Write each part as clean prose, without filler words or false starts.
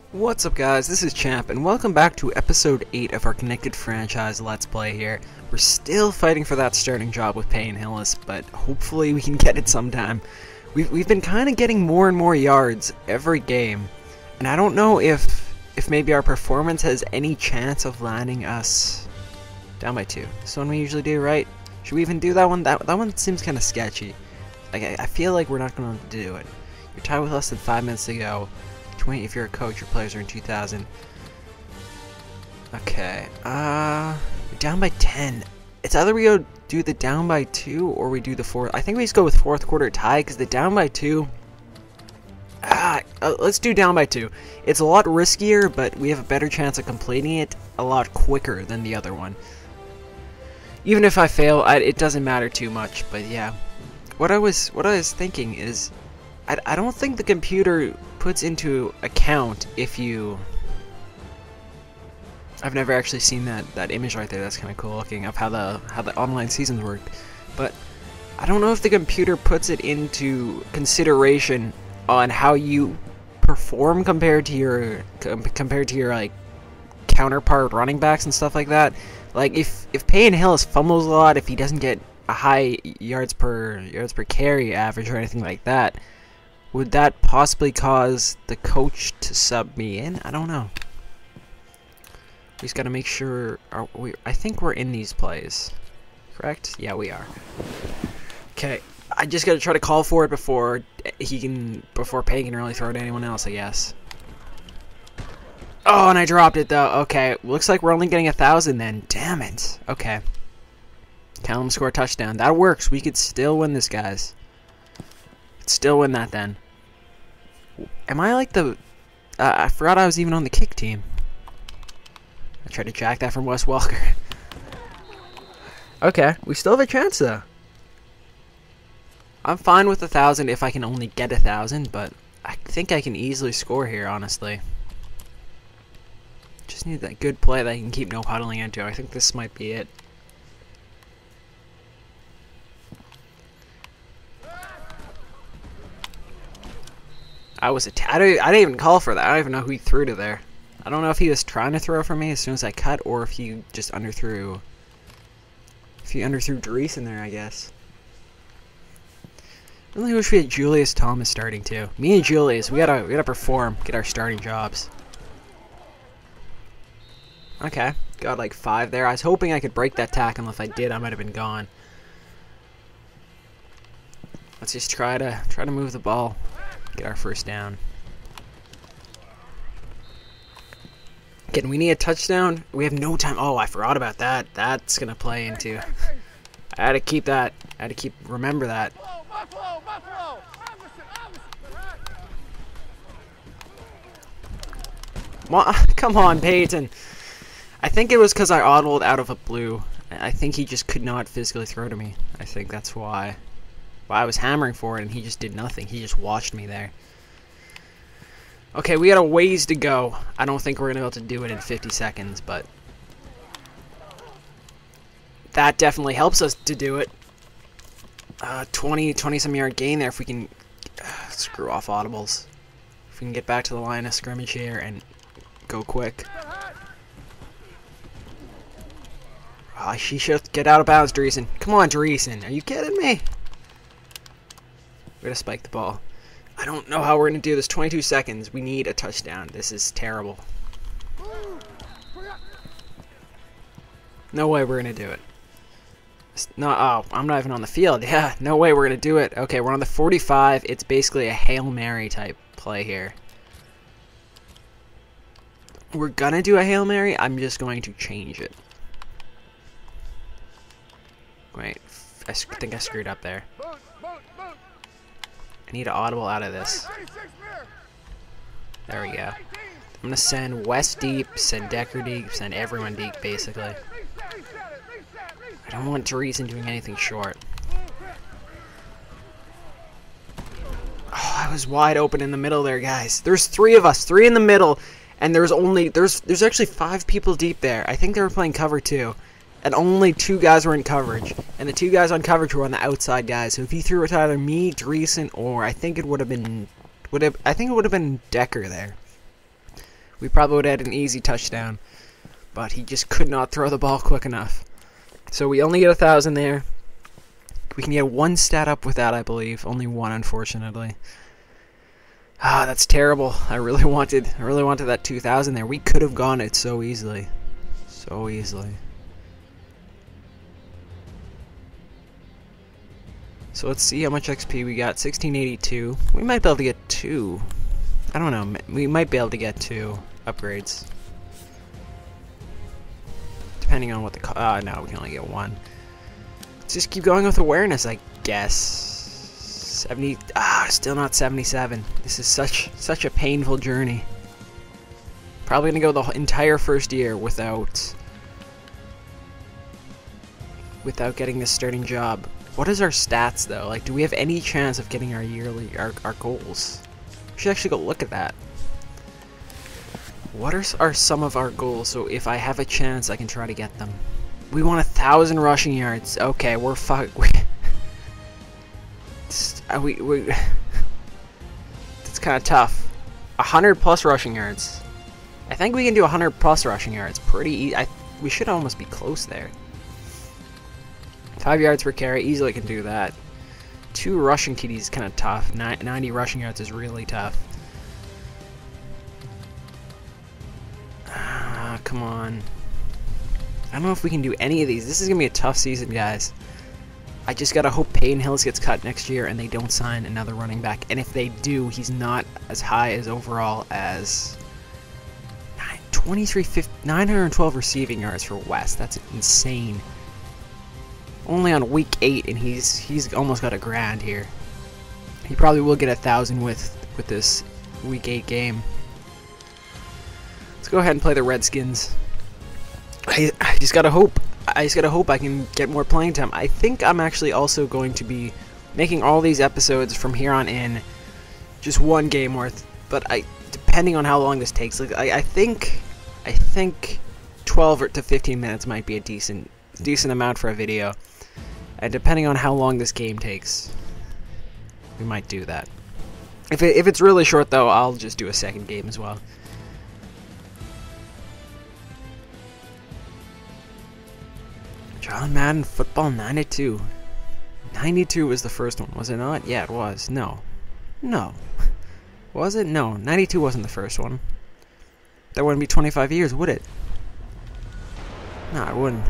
What's up guys, this is Champ, and welcome back to episode 8 of our Connected Franchise Let's Play here. We're still fighting for that starting job with Payne Hillis, but hopefully we can get it sometime. We've been kind of getting more and more yards every game, and I don't know if maybe our performance has any chance of landing us down by 2. This one we usually do, right? Should we even do that one? That one seems kind of sketchy. Like, I feel like we're not going to do it. You're tied with less than 5 minutes to go. 20 if you're a coach, your players are in 2,000. Okay, we're down by 10. It's either we go do the down by 2 or we do the 4th. I think we just go with 4th quarter tie because the down by 2. Let's do down by 2. It's a lot riskier, but we have a better chance of completing it a lot quicker than the other one. Even if I fail, it doesn't matter too much. But yeah, what I was thinking is, I don't think the computer puts into account if you... I've never actually seen that image right there. That's kind of cool looking of how the online seasons work. But I don't know if the computer puts it into consideration on how you perform compared to your like counterpart running backs and stuff like that. Like if Payne Hillis fumbles a lot, if he doesn't get a high yards per carry average or anything like that, would that possibly cause the coach to sub me in? I don't know. We just gotta make sure. I think we're in these plays, correct? Yeah, we are. Okay, I just gotta try to call for it before Payne can really throw it to anyone else, I guess. Oh, and I dropped it though. Okay, looks like we're only getting 1,000 then. Damn it. Okay. Callum score a touchdown. That works. We could still win this, guys. Still win that then. Am I like the... I forgot I was even on the kick team. I tried to jack that from Wes Welker. Okay, we still have a chance though. I'm fine with 1,000 if I can only get 1,000, but I think I can easily score here, honestly. Just need that good play that I can keep no huddling into. I think this might be it. I didn't even call for that. I don't even know who he threw to there. I don't know if he was trying to throw for me as soon as I cut, or if he just underthrew. If he underthrew Dries in there, I guess. I really wish we had Julius Thomas starting too. Me and Julius, we gotta perform, get our starting jobs. Okay, got like 5 there. I was hoping I could break that tackle, and if I did, I might have been gone. Let's just try to move the ball. Get our first down. Again, we need a touchdown. We have no time. Oh, I forgot about that. That's gonna play into. I had to keep that. I had to remember that. Come on, Peyton. I think it was because I audibled out of a blue. I think he just could not physically throw to me. I think that's why. Well, I was hammering for it, and he just did nothing. He just watched me there. Okay, we got a ways to go. I don't think we're going to be able to do it in 50 seconds, but that definitely helps us to do it. 20-some yard gain there if we can screw off audibles. If we can get back to the line of scrimmage here and go quick. She should get out of bounds, Dreesen. Come on, Dreesen. Are you kidding me? We're going to spike the ball. I don't know how we're going to do this. 22 seconds. We need a touchdown. This is terrible. No way we're going to do it. No, oh, I'm not even on the field. Yeah, no way we're going to do it. Okay, we're on the 45. It's basically a Hail Mary type play here. We're going to do a Hail Mary. I'm just going to change it. Wait, I think I screwed up there. I need an audible out of this. There we go. I'm going to send Wes deep, send Decker deep, send everyone deep, basically. I don't want Dreesen doing anything short. Oh, I was wide open in the middle there, guys. There's 3 of us, 3 in the middle, and there's actually 5 people deep there. I think they were playing cover 2. And only 2 guys were in coverage. And the 2 guys on coverage were on the outside guys. So if he threw it to either me, Dreesen, or I think it would have been Decker there. we probably would have had an easy touchdown. But he just could not throw the ball quick enough. So we only get 1,000 there. We can get one stat up with that, I believe. Only one, unfortunately. Ah, that's terrible. I really wanted that 2,000 there. We could have gone it so easily. So easily. So let's see how much XP we got. 1682. We might be able to get 2. I don't know. We might be able to get 2 upgrades. Depending on what the... no, we can only get 1. Let's just keep going with awareness, I guess. 70... still not 77. This is such a painful journey. Probably gonna go the entire first year without getting this starting job. What is our stats, though? Like, do we have any chance of getting our yearly... our goals? We should actually go look at that. What are some of our goals, so if I have a chance, I can try to get them? We want 1,000 rushing yards. Okay, we're it's kind of tough. 100 plus rushing yards. I think we can do 100 plus rushing yards. Pretty easy. We should almost be close there. 5 yards per carry. Easily can do that. 2 rushing TDs is kind of tough. 90 rushing yards is really tough. Come on. I don't know if we can do any of these. This is going to be a tough season, guys. I just got to hope Peyton Hillis gets cut next year and they don't sign another running back. And if they do, he's not as high as overall as 912 receiving yards for West. That's insane. Only on week 8 and he's almost got $1,000 here. He probably will get 1,000 with this week 8 game. Let's go ahead and play the Redskins. I just gotta hope. I just gotta hope I can get more playing time. I think I'm actually also going to be making all these episodes from here on in just one game worth. But depending on how long this takes, like I think 12 to 15 minutes might be a decent amount for a video. And depending on how long this game takes, we might do that. If it's really short though, I'll just do a second game as well. John Madden Football 92. 92 was the first one, was it not? Yeah, it was. No. Was it? No, 92 wasn't the first one. That wouldn't be 25 years, would it? No, it wouldn't.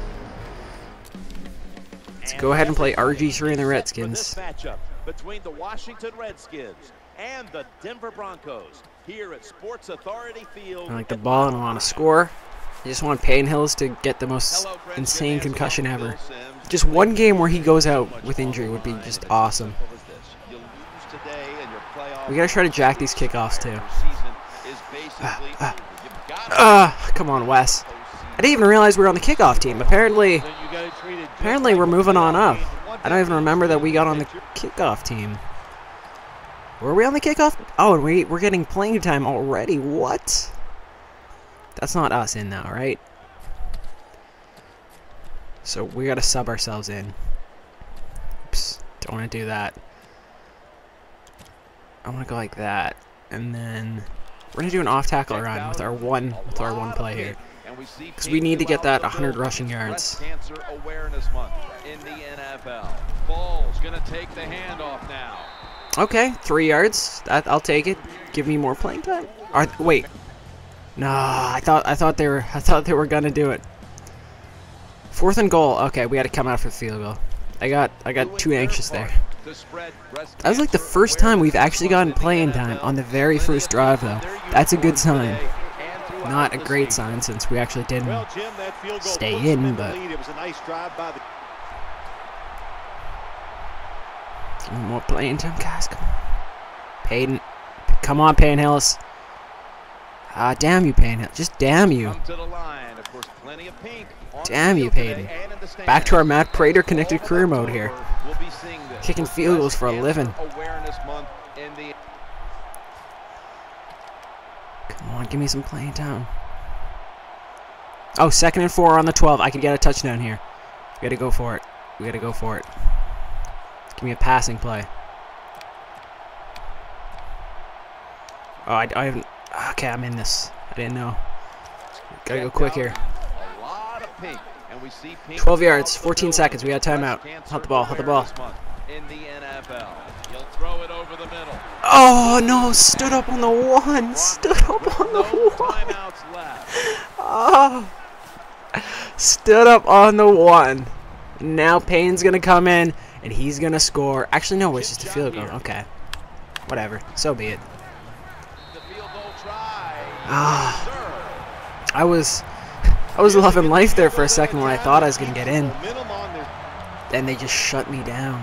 Let's go ahead and play RG3 and the Redskins. Between the Washington Redskins and the Denver Broncos here at Sports Authority Field. I like the ball and I want to score. I just want Peyton Hillis to get the most insane concussion ever. Just one game where he goes out with injury would be just awesome. We gotta try to jack these kickoffs too. Come on, Wes. I didn't even realize we were on the kickoff team. Apparently we're moving on up. I don't even remember that we got on the kickoff team. Were we on the kickoff? Oh, and we're getting playing time already. What? That's not us in now, right? So we gotta sub ourselves in. Oops, don't want to do that. I want to go like that, and then we're gonna do an off-tackle run with our one play here, because we need to get that 100 rushing yards. Cancer Awareness Month in the NFL. Ball's gonna take the handoff now. Okay, 3 yards. I'll take it. Give me more playing time. Wait. No, I thought they were gonna do it. 4th and goal. Okay, we got to come out for the field goal. I got too anxious there. That was like the first time we've actually gotten playing time on the very first drive, though. That's a good sign. Not a great sign since we actually didn't stay in, but give me more playing time, guys. Come on, Peyton. Come on, Peyton Hillis. Damn you, Peyton. Just damn you. Damn you, Peyton. Back to our Matt Prater connected career mode here. Kicking field goals for a living. Come on, give me some playing time. Oh, 2nd and 4 on the 12. I could get a touchdown here. We gotta go for it. Give me a passing play. Oh, I haven't... Okay, I'm in this. I didn't know. Gotta go quick here. A lot of pink, and we see pink 12 yards, 14 seconds. We got timeout. Hot the ball, hot the ball. In the NFL. He'll throw it over the middle. Oh no, stood up on the one. Stood up on the one. Timeouts left. Oh. Stood up on the one. Now Payne's gonna come in and he's gonna score. Actually, no, it's just a field goal. Okay. Whatever. So be it. The field goal try. I was loving life there for a second when I thought I was gonna get in. Then they just shut me down.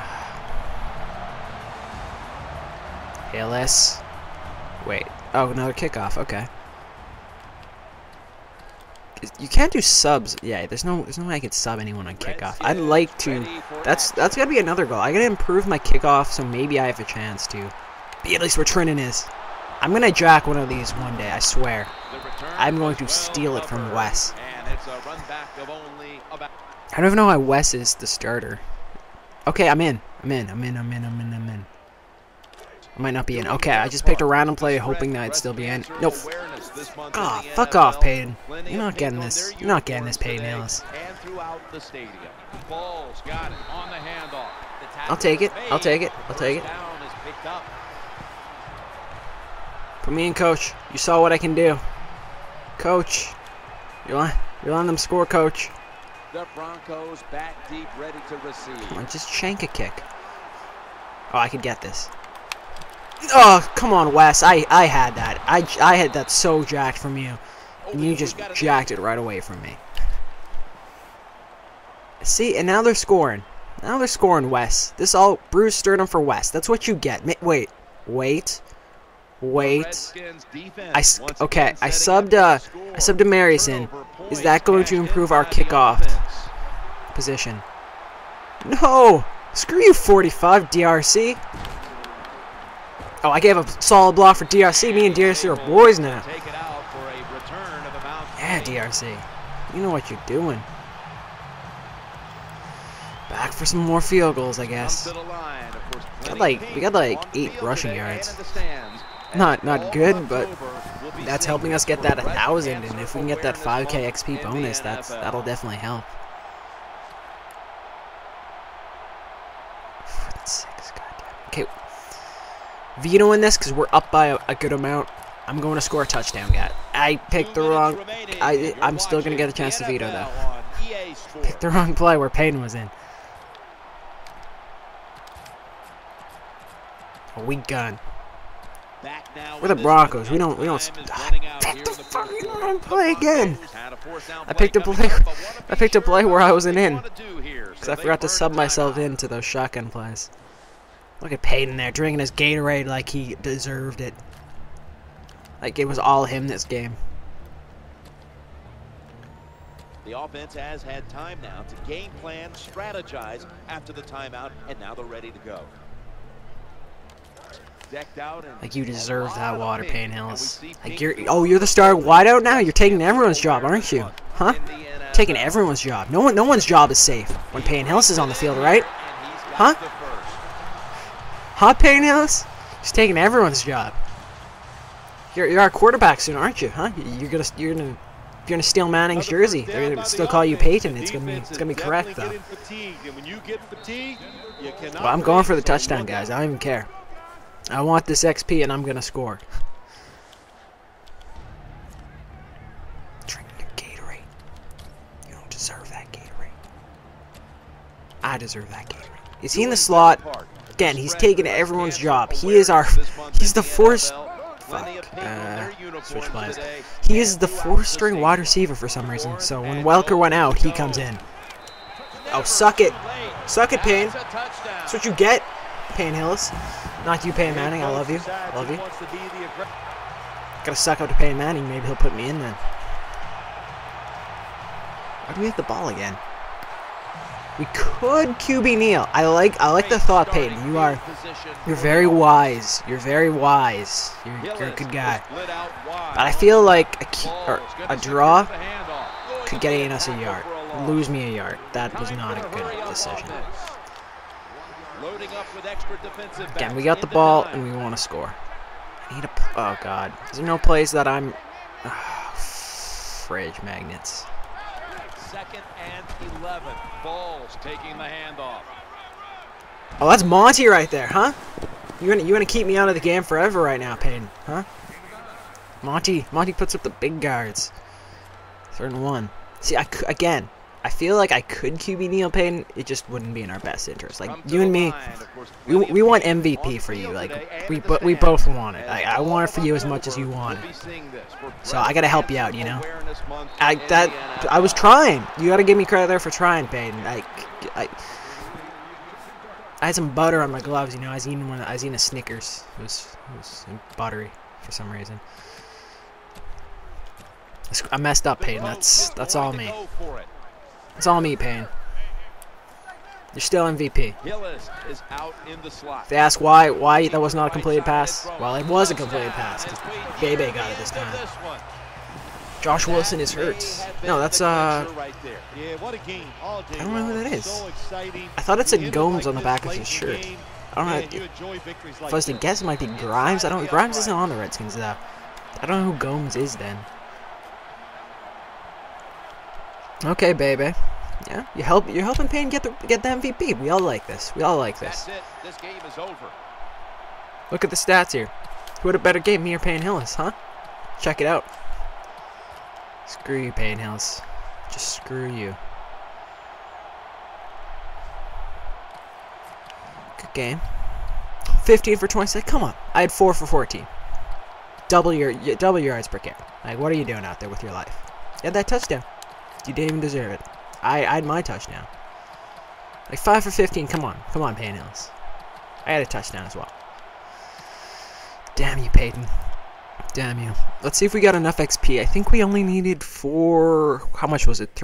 ALS. Wait. Oh, another kickoff. Okay. You can't do subs. Yeah, there's no way I could sub anyone on kickoff. I'd like to. That's gotta be another goal. I gotta improve my kickoff so maybe I have a chance to be at least where Trinan is. I'm gonna jack one of these one day. I swear. I'm going to steal it from Wes. I don't even know why Wes is the starter. Okay, I'm in. I might not be in. Okay, I just picked a random play hoping that I'd still be in. Nope. Ah, fuck off, Payton. You're not getting this. You're not getting this, Payton Hillis. I'll take it. I'll take it. I'll take it. Put me in, coach. You saw what I can do. Coach. You're on them score, coach. The Broncos back deep, ready to receive. Come on, just shank a kick. Oh, I could get this. Oh, come on, Wes. I had that. I had that so jacked from you. And you just jacked it right away from me. See, and now they're scoring. Now they're scoring, Wes. This all Bruce Sturdom for Wes. That's what you get. Wait. Okay, I subbed to Marison. Is that going to improve our kickoff position? No! Screw you, 45, DRC. Oh, I gave a solid block for DRC. Me and DRC are boys now. Yeah, DRC. You know what you're doing. Back for some more field goals, I guess. We got like 8 rushing yards. Not good, but that's helping us get that 1,000, and if we can get that 5K XP bonus, that'll definitely help. 6, goddamn. Okay, Vito in this because we're up by a good amount. I'm going to score a touchdown, guy. I picked the wrong. I'm still gonna get a chance to veto though. Picked the wrong play where Payton was in. A weak gun. We're the Broncos. We don't. Pick the fucking wrong play again. I picked a play where I wasn't in because I forgot to sub myself into those shotgun plays. Look at Payton there drinking his Gatorade like he deserved it. Like it was all him this game. The offense has had time now to game plan, strategize after the timeout, and now they're ready to go. Like you deserve that water, Payne Hills. Like you're the star wideout now. You're taking everyone's job, aren't you? Huh? Taking everyone's job. No one's job is safe when Payne Hills is on the field, right? Huh? Huh, Payne Hills? He's taking everyone's job. You're our quarterback soon, aren't you? Huh? You're gonna steal Manning's jersey. They're gonna still call you Peyton. It's gonna be correct though. Well, I'm going for the touchdown, guys. I don't even care. I want this XP and I'm gonna score. Drink your Gatorade. You don't deserve that Gatorade. I deserve that Gatorade. Is he in the slot? Again, he's taking everyone's job. He's the force. Switch plays. He is the 4th-string wide receiver for some reason. So when Welker went out, he comes in. Oh, suck it. Suck it, Payne. That's what you get, Payne Hillis. Not you, Payne Manning. I love you. I love you. Gotta suck up to Payne Manning. Maybe he'll put me in then. Why do we have the ball again? We could QB kneel. I like the thought, Payton. You're very wise. You're very wise. You're a good guy. But I feel like a draw could get us a yard. Lose me a yard. That was not a good decision. Again, we got the ball and we want to score. I need a. Oh God, is there no plays that I'm Fridge magnets. 2nd and 11. Balls taking the handoff. Oh, that's Monty right there, huh? You gonna keep me out of the game forever right now, Payton, huh? Monty puts up the big guards. 3rd and 1. See, again, I feel like I could QB Neil Payton. It just wouldn't be in our best interest. Like you and me, we want MVP for you. Like we both want it. I want it for you as much as you want it. So I gotta help you out, you know. I was trying. You gotta give me credit there for trying, Payton. I had some butter on my gloves, you know. I was eating a Snickers. It was buttery for some reason. I messed up, Payton. That's all me. It's all me, Payton. You're still MVP. If they ask why that was not a completed pass, well, it was a completed pass. Bebe got it this time. Josh Wilson is hurt. No, that's I don't know who that is. I thought it said Gomes on the back of his shirt. I don't know. If I was to guess, it might be Grimes. Grimes isn't on the Redskins though. I don't know who Gomes is then. Okay, baby. Yeah, you're helping Payne get the MVP. We all like this. We all like this. That's it. This game is over. Look at the stats here. Who had a better game, me or Payne Hillis, huh? Check it out. Screw you, Payne Hillis. Just screw you. Good game. 15 for 26. Come on. I had 4 for 14. Double your yards per carry. Like, what are you doing out there with your life? You had that touchdown. You didn't even deserve it. I had my touchdown. Like 5 for 15. Come on, Payne Hillis. I had a touchdown as well. Damn you, Peyton. Damn you. Let's see if we got enough XP. I think we only needed how much was it?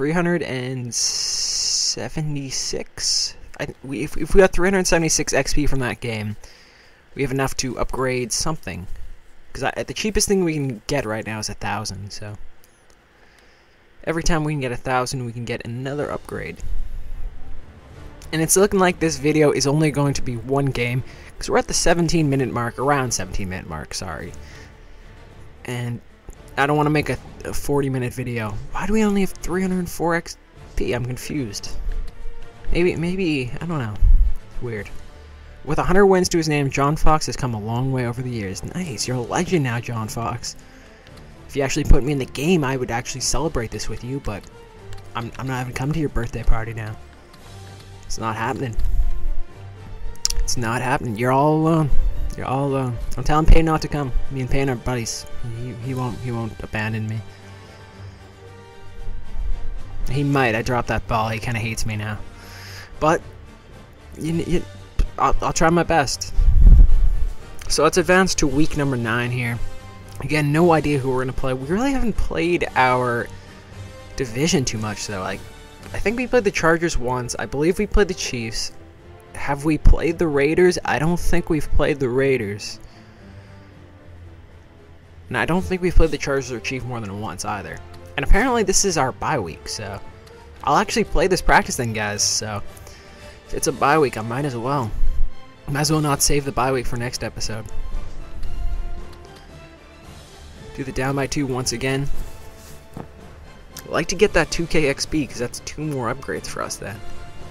376? If we got 376 XP from that game, we have enough to upgrade something. Because the cheapest thing we can get right now is 1,000, so. Every time we can get 1,000, we can get another upgrade. And it's looking like this video is only going to be one game, because we're at the 17-minute mark, around 17-minute mark, sorry. And I don't want to make a 40-minute video. Why do we only have 304 XP? I'm confused. Maybe, I don't know. It's weird. With 100 wins to his name, John Fox has come a long way over the years. Nice, you're a legend now, John Fox. If you actually put me in the game, I would actually celebrate this with you, but I'm not even coming to your birthday party now. It's not happening. It's not happening. You're all alone. You're all alone. I'm telling Payne not to come. Me and Payne are buddies. He won't abandon me. He might. I dropped that ball. He kind of hates me now. But I'll try my best. So let's advance to week number 9 here. Again, no idea who we're gonna play. We really haven't played our division too much though. Like, I think we played the Chargers once. I believe we played the Chiefs. Have we played the Raiders? I don't think we've played the Raiders. And I don't think we've played the Chargers or Chiefs more than once either. And apparently this is our bye week, so I'll actually play this practice then, guys. So if it's a bye week, I might as well. Might as well not save the bye week for next episode. Do the down by 2 once again. I'd like to get that 2k XP because that's 2 more upgrades for us then.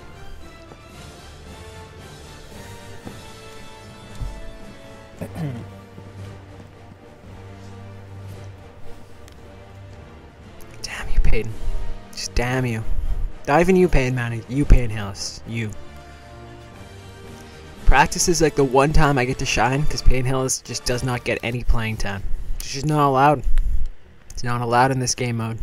Damn you, Payton. Just damn you. Not even you, Payton Manning. You, Payton Hillis. You. Practice is like the one time I get to shine because Payton Hillis just does not get any playing time. It's just not allowed. It's not allowed in this game mode.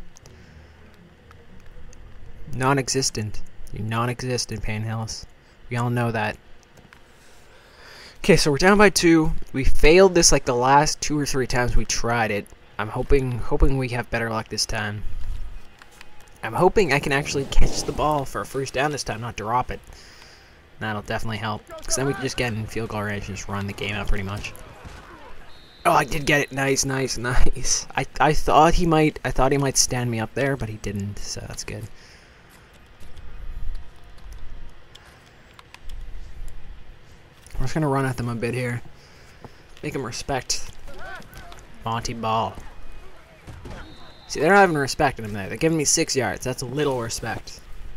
Non-existent. You're non-existent, Payne Hillis. We all know that. Okay, so we're down by 2. We failed this like the last 2 or 3 times we tried it. I'm hoping we have better luck this time. I'm hoping I can actually catch the ball for a first down this time, not drop it. That'll definitely help, because then we can just get in field goal range and just run the game out pretty much. Oh, I did get it. Nice, nice, nice. I thought he might stand me up there, but he didn't, so that's good. We're just gonna run at them a bit here. Make them respect Monty Ball. See, they're not even respecting him there. They're giving me 6 yards. That's a little respect.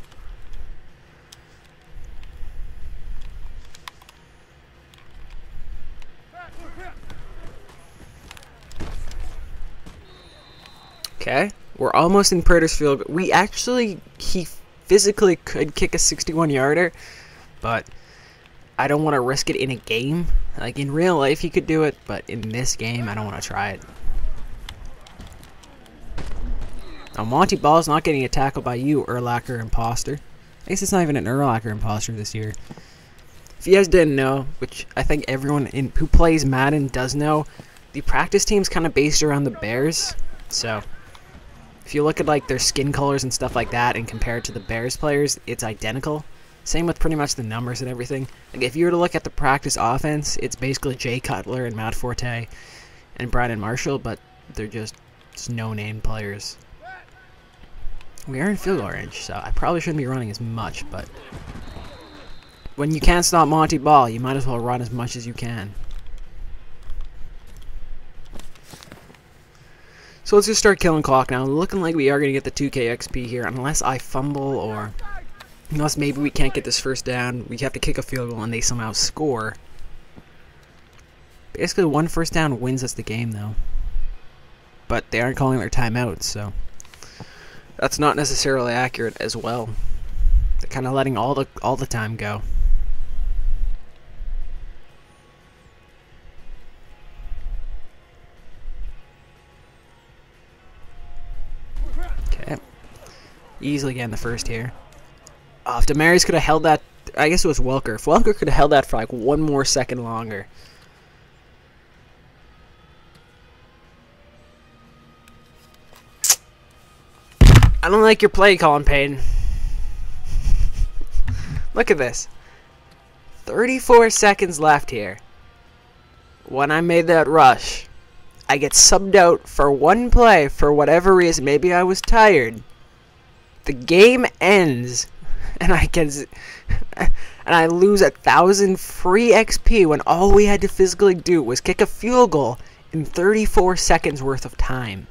Okay, we're almost in Prater's field. He physically could kick a 61-yarder, but I don't want to risk it in a game. Like, in real life, he could do it, but in this game, I don't want to try it. Now, Monty Ball's not getting a tackle by you, Urlacher Imposter. I guess it's not even an Urlacher Imposter this year. If you guys didn't know, which I think everyone who plays Madden does know, the practice team's kind of based around the Bears. So, if you look at like their skin colors and stuff like that and compare it to the Bears players, it's identical. Same with pretty much the numbers and everything. Like, if you were to look at the practice offense, it's basically Jay Cutler and Matt Forte and Brandon Marshall, but they're just no-name players. We are in field goal range, so I probably shouldn't be running as much, but when you can't stop Monty Ball, you might as well run as much as you can. So let's just start killing clock now. Looking like we are going to get the 2K XP here, unless I fumble or unless maybe we can't get this first down. We have to kick a field goal and they somehow score. Basically, one first down wins us the game, though. But they aren't calling their timeouts, so that's not necessarily accurate as well. They're kind of letting all the time go. Okay, easily getting the first here. Oh, if Demarius could have held that, I guess it was Welker. If Welker could have held that for like 1 more second longer. I don't like your play, Colin Payton. Look at this. 34 seconds left here. When I made that rush, I get subbed out for 1 play for whatever reason. Maybe I was tired. The game ends, and I lose 1,000 free XP when all we had to physically do was kick a field goal in 34 seconds worth of time.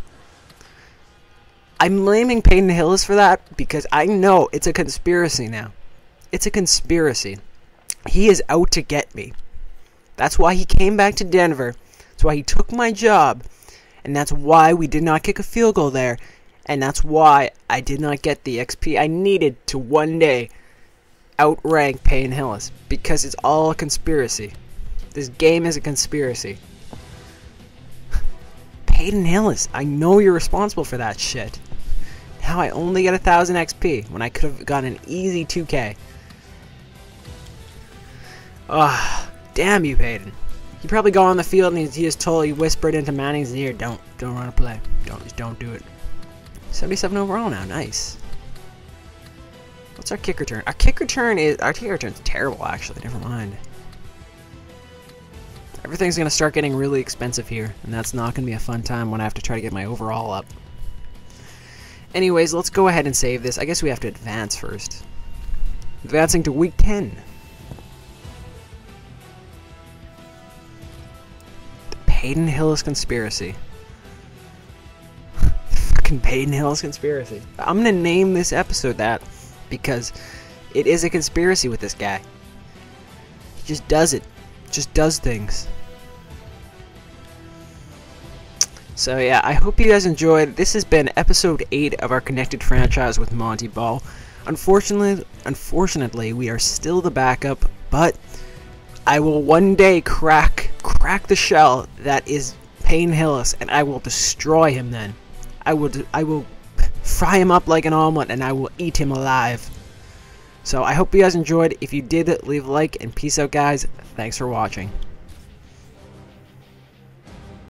I'm blaming Peyton Hillis for that because I know it's a conspiracy now. It's a conspiracy. He is out to get me. That's why he came back to Denver. That's why he took my job. And that's why we did not kick a field goal there. And that's why I did not get the XP I needed to one day outrank Peyton Hillis. Because it's all a conspiracy. This game is a conspiracy. Peyton Hillis, I know you're responsible for that shit. Now I only get 1,000 XP when I could have gotten an easy 2K. Ah, damn you, Peyton. He probably got on the field and he just totally whispered into Manning's ear, don't run a play. Don't do it. 77 overall now, nice. What's our kick return? Our kick return's terrible, actually. Never mind. Everything's gonna start getting really expensive here, and that's not gonna be a fun time when I have to try to get my overall up. Anyways, let's go ahead and save this. I guess we have to advance first. Advancing to week 10. The Peyton Hillis conspiracy. Fucking Peyton Hillis conspiracy. I'm gonna name this episode that because it is a conspiracy with this guy. He just does it. Just does things. So yeah, I hope you guys enjoyed. This has been episode 8 of our Connected franchise with Monty Ball. Unfortunately, we are still the backup, but I will one day crack the shell that is Peyton Hillis, and I will destroy him then. I will fry him up like an omelet, and I will eat him alive. So I hope you guys enjoyed. If you did, leave a like, and peace out, guys. Thanks for watching.